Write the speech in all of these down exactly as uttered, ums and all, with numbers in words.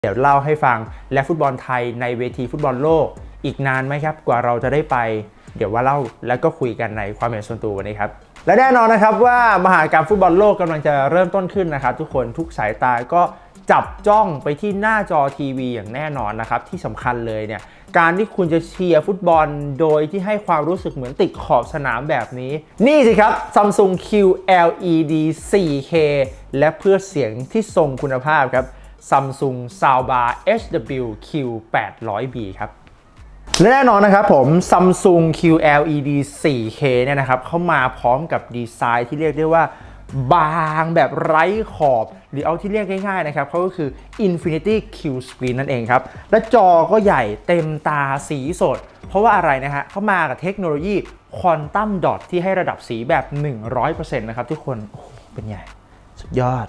เดี๋ยวเล่าให้ฟังและฟุตบอลไทยในเวทีฟุตบอลโลกอีกนานไหมครับกว่าเราจะได้ไปเดี๋ยวว่าเล่าแล้วก็คุยกันในความเห็นส่วนตัววันนี้ครับและแน่นอนนะครับว่ามหกรรมฟุตบอลโลกกำลังจะเริ่มต้นขึ้นนะครับทุกคนทุกสายตาก็จับจ้องไปที่หน้าจอทีวีอย่างแน่นอนนะครับที่สำคัญเลยเนี่ยการที่คุณจะเชียร์ฟุตบอลโดยที่ให้ความรู้สึกเหมือนติดขอบสนามแบบนี้นี่สิครับ Samsung คิว แอล อี ดี โฟร์เค และเพื่อเสียงที่ทรงคุณภาพครับ Samsung Soundbar เอช ดับเบิลยู คิว แปดร้อยบี ครับและแน่นอนนะครับผม Samsung คิว แอล อี ดี โฟร์เค เนี่ยนะครับเข้ามาพร้อมกับดีไซน์ที่เรียกได้ว่าบางแบบไร้ขอบหรือเอาที่เรียกง่ายๆนะครับเขาก็คือ Infinity Q Screen นั่นเองครับและจอก็ใหญ่เต็มตาสีสดเพราะว่าอะไรนะฮะเขามากับเทคโนโลยี Quantum Dot ที่ให้ระดับสีแบบ หนึ่งร้อยเปอร์เซ็นต์ นะครับทุกคนโอ้โหเป็นไงสุดยอด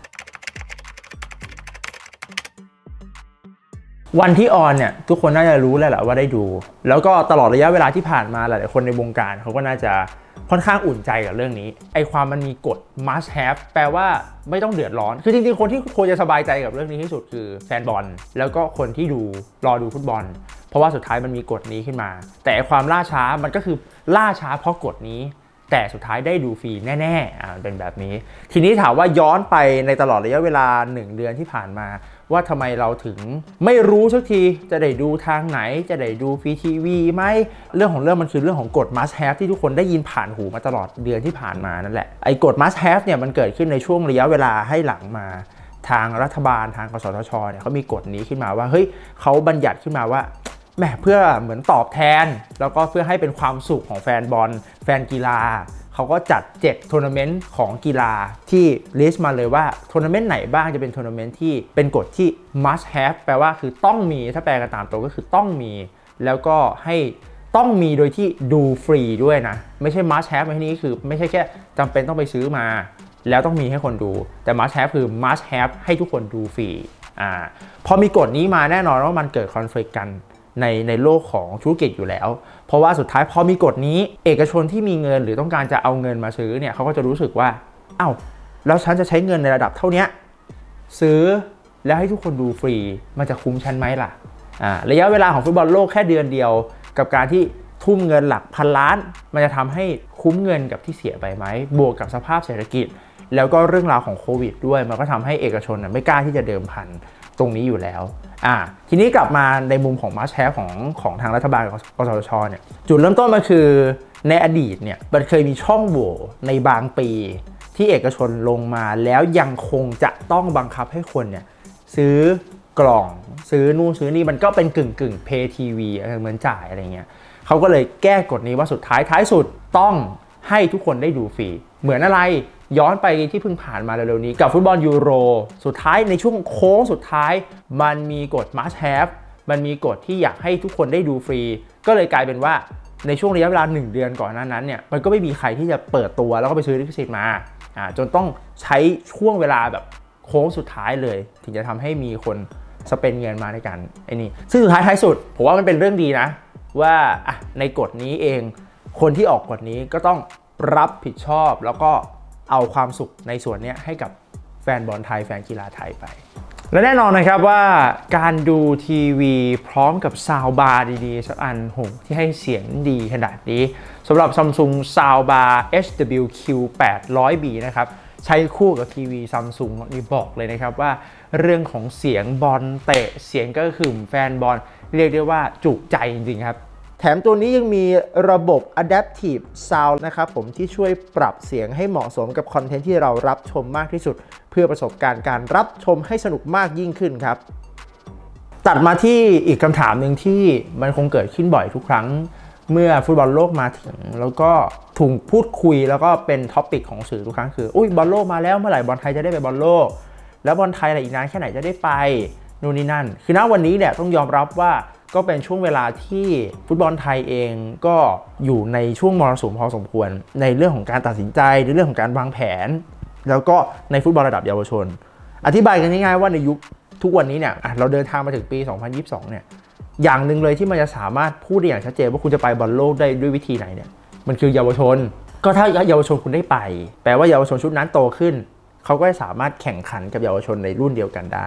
วันที่ออนเนี่ยทุกคนน่าจะรู้แล้วแหละว่าได้ดูแล้วก็ตลอดระยะเวลาที่ผ่านมาหลายๆคนในวงการเขาก็น่าจะค่อนข้างอุ่นใจกับเรื่องนี้ไอความมันมีกฎ must have แปลว่าไม่ต้องเดือดร้อนคือจริงๆคนที่ควรจะสบายใจกับเรื่องนี้ที่สุดคือแฟนบอลแล้วก็คนที่ดูรอดูฟุตบอลเพราะว่าสุดท้ายมันมีกฎนี้ขึ้นมาแต่ความล่าช้ามันก็คือล่าช้าเพราะกฎนี้แต่สุดท้ายได้ดูฟรีแน่ๆอ่าเป็นแบบนี้ทีนี้ถามว่าย้อนไปในตลอดระยะเวลาหนึ่งเดือนที่ผ่านมาว่าทำไมเราถึงไม่รู้สักทีจะได้ดูทางไหนจะได้ดูฟรีทีวีไหมเรื่องของเรื่องมันคือเรื่องของกฎ must have ที่ทุกคนได้ยินผ่านหูมาตลอดเดือนที่ผ่านมานั่นแหละไอ้กฎ must have เนี่ยมันเกิดขึ้นในช่วงระยะเวลาให้หลังมาทางรัฐบาลทางกสทชเนี่ยเขามีกฎนี้ขึ้นมาว่าเฮ้ยเขาบัญญัติขึ้นมาว่าแหมเพื่อเหมือนตอบแทนแล้วก็เพื่อให้เป็นความสุขของแฟนบอลแฟนกีฬาเขาก็จัดเจ็ดทัวร์นาเมนต์ของกีฬาที่ลิสต์มาเลยว่าทัวร์นาเมนต์ไหนบ้างจะเป็นทัวร์นาเมนต์ที่เป็นกฎที่ must have แปลว่าคือต้องมีถ้าแปลกันตามตัวก็คือต้องมีแล้วก็ให้ต้องมีโดยที่ดูฟรีด้วยนะไม่ใช่ must have ในที่นี้คือไม่ใช่แค่จำเป็นต้องไปซื้อมาแล้วต้องมีให้คนดูแต่ must have คือ must have ให้ทุกคนดูฟรีอ่าพอมีกฎนี้มาแน่นอนว่ามันเกิดคอนฟลิกต์กันในในโลกของธุรกิจอยู่แล้วเพราะว่าสุดท้ายพอมีกฎนี้เอกชนที่มีเงินหรือต้องการจะเอาเงินมาซื้อเนี่ยเขาก็จะรู้สึกว่าอ้าวแล้วฉันจะใช้เงินในระดับเท่านี้ซื้อแล้วให้ทุกคนดูฟรีมันจะคุ้มฉันไหมล่ะอ่าระยะเวลาของฟุตบอลโลกแค่เดือนเดียวกับการที่ทุ่มเงินหลักพันล้านมันจะทำให้คุ้มเงินกับที่เสียไปไหมบวกกับสภาพเศรษฐกิจแล้วก็เรื่องราวของโควิดด้วยมันก็ทำให้เอกชนไม่กล้าที่จะเดิมพันตรงนี้อยู่แล้วอ่าทีนี้กลับมาในมุมของมาร์ชแชร์ของของทางรัฐบาลกสทชเนี่ยจุดเริ่มต้นมันคือในอดีตเนี่ยมันเคยมีช่องโหว่ในบางปีที่เอกชนลงมาแล้วยังคงจะต้องบังคับให้คนเนี่ยซื้อกล่องซื้อนู่นซื้อนี่มันก็เป็นกึ่งกึ่งเพย์ทีวีเหมือนจ่ายอะไรเงี้ยเขาก็เลยแก้กฎนี้ว่าสุดท้ายท้ายสุดต้องให้ทุกคนได้ดูฟรีเหมือนอะไรย้อนไปที่เพิ่งผ่านมาเร็วๆนี้กับฟุตบอลยูโรสุดท้ายในช่วงโค้งสุดท้ายมันมีกฎ must have มันมีกฎที่อยากให้ทุกคนได้ดูฟรีก็เลยกลายเป็นว่าในช่วงระยะเวลาหนึ่งเดือนก่อนหน้านั้นเนี่ยมันก็ไม่มีใครที่จะเปิดตัวแล้วก็ไปซื้อลิขสิทธิ์มาอ่าจนต้องใช้ช่วงเวลาแบบโค้งสุดท้ายเลยถึงจะทำให้มีคนสเปนเงินมาในการไอ้นี่ซึ่งสุดท้ายท้ายสุดผมว่ามันเป็นเรื่องดีนะว่าอ่ะในกฎนี้เองคนที่ออกกฎนี้ก็ต้องรับผิดชอบแล้วก็เอาความสุขในส่วนนี้ให้กับแฟนบอลไทยแฟนกีฬาไทยไปและแน่นอนนะครับว่าการดูทีวีพร้อมกับซาวบาร์ดีๆสักอันโหที่ให้เสียงดีขนาดนี้สำหรับ Samsung Soundbar เอช ดับเบิลยู คิว แปดร้อยบี นะครับใช้คู่กับทีวี Samsung นี่บอกเลยนะครับว่าเรื่องของเสียงบอลเตะเสียงก็คือแฟนบอลเรียกได้ว่าจุใจจริงๆครับแถมตัวนี้ยังมีระบบ Adaptive Sound นะครับผมที่ช่วยปรับเสียงให้เหมาะสมกับคอนเทนต์ที่เรารับชมมากที่สุดเพื่อประสบการณ์การรับชมให้สนุกมากยิ่งขึ้นครับตัดมาที่อีกคำถามหนึ่งที่มันคงเกิดขึ้นบ่อยทุกครั้งเมื่อฟุตบอลโลกมาถึงแล้วก็ถูกพูดคุยแล้วก็เป็นท็อปิกของสื่อทุกครั้งคืออุ้ยบอลโลกมาแล้วเมื่อไหร่บอลไทยจะได้ไปบอลโลกแล้วบอลไทยอะไรอีกนานแค่ไหนจะได้ไปนู่นนี่นั่นคือณวันนี้เนี่ยต้องยอมรับว่าก็เป็นช่วงเวลาที่ฟุตบอลไทยเองก็อยู่ในช่วงมรสุมพอสมควรในเรื่องของการตัดสินใจในเรื่องของการวางแผนแล้วก็ในฟุตบอลระดับเยาวชนอธิบายกันง่ายๆว่าในยุคทุกวันนี้เนี่ยเราเดินทางมาถึงปีสองพันยี่สิบสองเนี่ยอย่างหนึ่งเลยที่มันจะสามารถพูดได้อย่างชัดเจนว่าคุณจะไปบอลโลกได้ด้วยวิธีไหนเนี่ยมันคือเยาวชนก็ถ้าเยาวชนคุณได้ไปแปลว่าเยาวชนชุดนั้นโตขึ้นเขาก็จะสามารถแข่งขันกับเยาวชนในรุ่นเดียวกันได้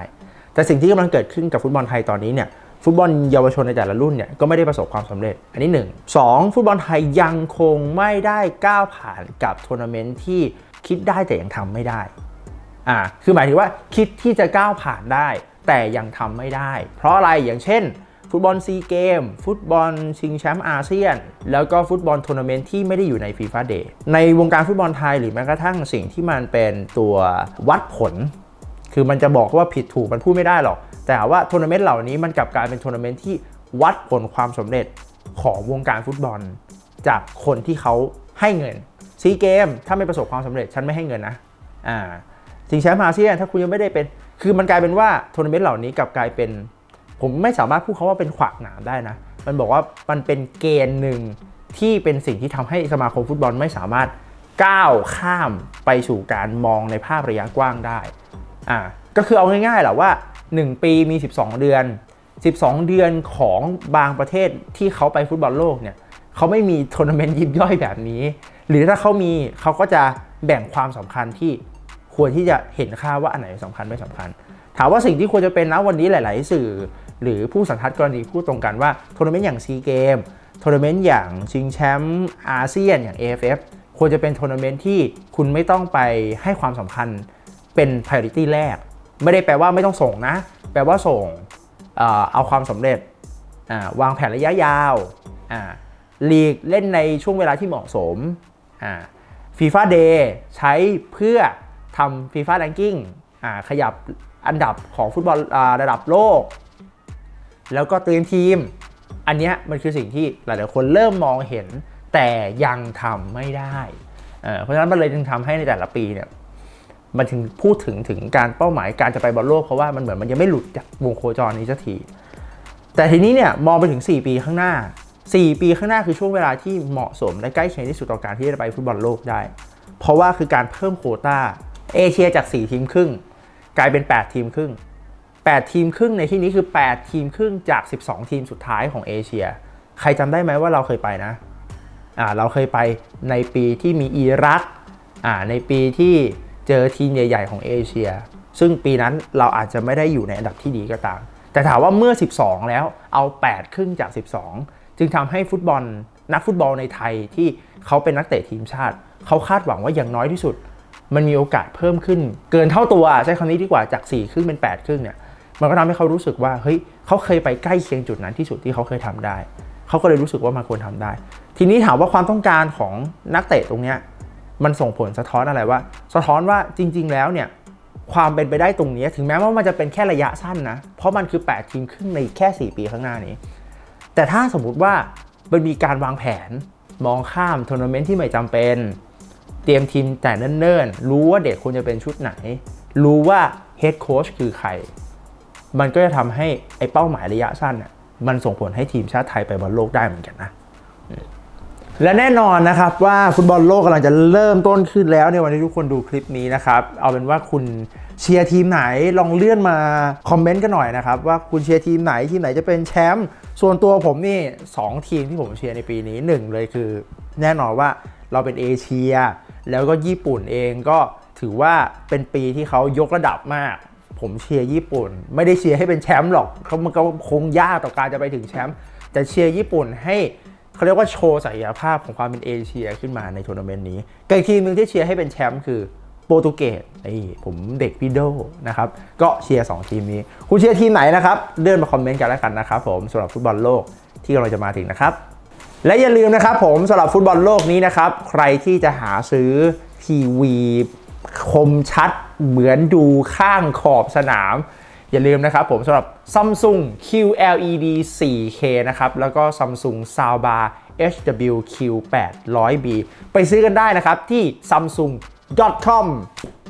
แต่สิ่งที่กำลังเกิดขึ้นกับฟุตบอลไทยตอนนี้เนี่ยฟุตบอลเยาวชนในแต่ละรุ่นเนี่ยก็ไม่ได้ประสบความสำเร็จอันนี้หนึ่ง สองฟุตบอลไทยยังคงไม่ได้ก้าวผ่านกับทัวร์นาเมนต์ที่คิดได้แต่ยังทำไม่ได้อ่าคือหมายถึงว่าคิดที่จะก้าวผ่านได้แต่ยังทำไม่ได้เพราะอะไรอย่างเช่นฟุตบอลซีเกมฟุตบอลชิงแชมป์อาเซียนแล้วก็ฟุตบอลทัวร์นาเมนต์ที่ไม่ได้อยู่ในฟีฟ่าเดย์ในวงการฟุตบอลไทยหรือแม้กระทั่งสิ่งที่มันเป็นตัววัดผลคือมันจะบอกว่าผิดถูกมันพูดไม่ได้หรอกแต่ว่าทัวร์นาเมนต์เหล่านี้มันกลับกลายเป็นทัวร์นาเมนต์ที่วัดผลความสำเร็จของวงการฟุตบอลจากคนที่เขาให้เงินซีเกมถ้าไม่ประสบความสำเร็จฉันไม่ให้เงินนะอ่าชิงแชมป์อาเซียนถ้าคุณยังไม่ได้เป็นคือมันกลายเป็นว่าทัวร์นาเมนต์เหล่านี้กลับกลายเป็นผมไม่สามารถพูดเขาว่าเป็นขวากหนามได้นะมันบอกว่ามันเป็นเกณฑ์หนึ่งที่เป็นสิ่งที่ทำให้สมาคมฟุตบอลไม่สามารถก้าวข้ามไปสู่การมองในภาพระยะกว้างได้อ่าก็คือเอาง่ายๆแหละว่าหนึ่งปีมีสิบสองเดือนสิบสองเดือนของบางประเทศที่เขาไปฟุตบอลโลกเนี่ยเขาไม่มีทัวร์นาเมนต์ยิบย่อยแบบนี้หรือถ้าเขามีเขาก็จะแบ่งความสำคัญที่ควรที่จะเห็นค่าว่าอันไหนสำคัญไม่สำคัญถามว่าสิ่งที่ควรจะเป็นนะวันนี้หลายๆสื่อหรือผู้สันทัดกรณีพูดตรงกันว่าทัวร์นาเมนต์อย่างซีเกมทัวร์นาเมนต์อย่างชิงแชมป์อาเซียนอย่าง เอ เอฟ เอฟ ควรจะเป็นทัวร์นาเมนต์ที่คุณไม่ต้องไปให้ความสำคัญเป็น priority แรกไม่ได้แปลว่าไม่ต้องส่งนะแปลว่าส่งเอาความสำเร็จวางแผนระยะยาวลีกเล่นในช่วงเวลาที่เหมาะสมฟีฟ่าเดย์ใช้เพื่อทำฟีฟ่าแรงกิ้งขยับอันดับของฟุตบอลระดับโลกแล้วก็เตรียมทีมอันนี้มันคือสิ่งที่หลายๆคนเริ่มมองเห็นแต่ยังทำไม่ได้เพราะฉะนั้นมันเลยจึงทำให้ในแต่ละปีเนี่ยมันถึงพูดถึงถึงการเป้าหมายการจะไปบอลโลกเพราะว่ามันเหมือนมันยังไม่หลุดจากวงโคจรนี้สักทีแต่ทีนี้เนี่ยมองไปถึงสี่ปีข้างหน้าสี่ปีข้างหน้าคือช่วงเวลาที่เหมาะสมและใกล้เคียงที่สุดต่อการที่จะไปฟุตบอลโลกได้เพราะว่าคือการเพิ่มโควต้าเอเชียจากสี่ทีมครึ่งกลายเป็นแปดทีมครึ่งแปดทีมครึ่งในที่นี้คือแปดทีมครึ่งจากสิบสองทีมสุดท้ายของเอเชียใครจำได้ไหมว่าเราเคยไปนะอ่าเราเคยไปในปีที่มีอิรักอ่าในปีที่เจอทีมใหญ่ๆของเอเชียซึ่งปีนั้นเราอาจจะไม่ได้อยู่ในอันดับที่ดีก็ตามแต่ถามว่าเมื่อสิบสองแล้วเอาแปดครึ่งจากสิบสองจึงทำให้ฟุตบอลนักฟุตบอลในไทยที่เขาเป็นนักเตะทีมชาติเขาคาดหวังว่าอย่างน้อยที่สุดมันมีโอกาสเพิ่มขึ้นเกินเท่าตัวใช้คำนี้ดีกว่าจากสี่ครึ่งเป็นแปดครึ่งเนี่ยมันก็ทำให้เขารู้สึกว่าเฮ้ยเขาเคยไปใกล้เคียงจุดนั้นที่สุดที่เขาเคยทำได้เขาก็เลยรู้สึกว่ามันควรทำได้ทีนี้ถามว่าความต้องการของนักเตะตรงนี้มันส่งผลสะท้อนอะไรว่าสะท้อนว่าจริงๆแล้วเนี่ยความเป็นไปได้ตรงนี้ถึงแม้ว่ามันจะเป็นแค่ระยะสั้นนะเพราะมันคือแปดทีมครึ่งในแค่สี่ปีข้างหน้านี้แต่ถ้าสมมุติว่ามันมีการวางแผนมองข้ามทัวร์นาเมนต์ที่ไม่จำเป็นเตรียมทีมแต่เนิ่นๆรู้ว่าเด็กควรจะเป็นชุดไหนรู้ว่าเฮดโค้ชคือใครมันก็จะทำให้ไอ้เป้าหมายระยะสั้นน่ะมันส่งผลให้ทีมชาติไทยไปบอลโลกได้เหมือนกันนะและแน่นอนนะครับว่าฟุตบอลโลกกำลังจะเริ่มต้นขึ้นแล้วในวันที่ทุกคนดูคลิปนี้นะครับเอาเป็นว่าคุณเชียร์ทีมไหนลองเลื่อนมาคอมเมนต์กันหน่อยนะครับว่าคุณเชียร์ทีมไหนทีมไหนจะเป็นแชมป์ส่วนตัวผมนี่สองทีมที่ผมเชียร์ในปีนี้หนึ่งเลยคือแน่นอนว่าเราเป็นเอเชียแล้วก็ญี่ปุ่นเองก็ถือว่าเป็นปีที่เขายกระดับมากผมเชียร์ญี่ปุ่นไม่ได้เชียร์ให้เป็นแชมป์หรอกเขามันก็คงยากต่อการจะไปถึงแชมป์แต่เชียร์ญี่ปุ่นให้เขาเรียกว่าโชว์ศักยภาพของความเป็นเอเชียขึ้นมาในทัวร์นาเมนต์นี้กับอีกทีมหนึ่งที่เชียร์ให้เป็นแชมป์คือโปรตุเกสนี่ผมเด็กพี่โดนะครับก็เชียร์สองทีมนี้คุณเชียร์ทีมไหนนะครับเดินมาคอมเมนต์กันแล้วกันนะครับผมสำหรับฟุตบอลโลกที่กำลังจะมาถึงนะครับและอย่าลืมนะครับผมสำหรับฟุตบอลโลกนี้นะครับใครที่จะหาซื้อทีวีคมชัดเหมือนดูข้างขอบสนามอย่าลืมนะครับผมสำหรับ Samsung คิว แอล อี ดี โฟร์เค นะครับแล้วก็ Samsung Soundbar เอช ดับเบิลยู คิว แปดร้อยบี ไปซื้อกันได้นะครับที่ ซัมซุง ดอท คอม